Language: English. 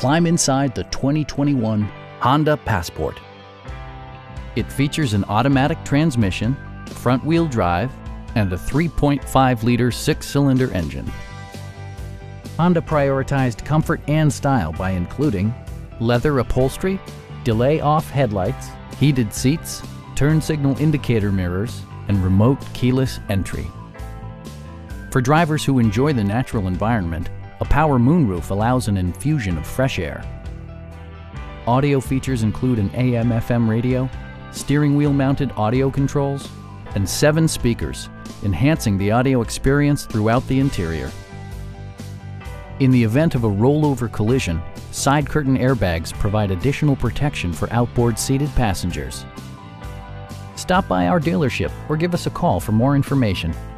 climb inside the 2021 Honda Passport. It features an automatic transmission, front-wheel drive, and a 3.5-liter six-cylinder engine. Honda prioritized comfort and style by including leather upholstery, delay-off headlights, heated seats, turn signal indicator mirrors, and remote keyless entry. For drivers who enjoy the natural environment, a power moonroof allows an infusion of fresh air. Audio features include an AM/FM radio, steering wheel mounted audio controls, and 7 speakers, enhancing the audio experience throughout the interior. In the event of a rollover collision, side curtain airbags provide additional protection for outboard seated passengers. Stop by our dealership or give us a call for more information.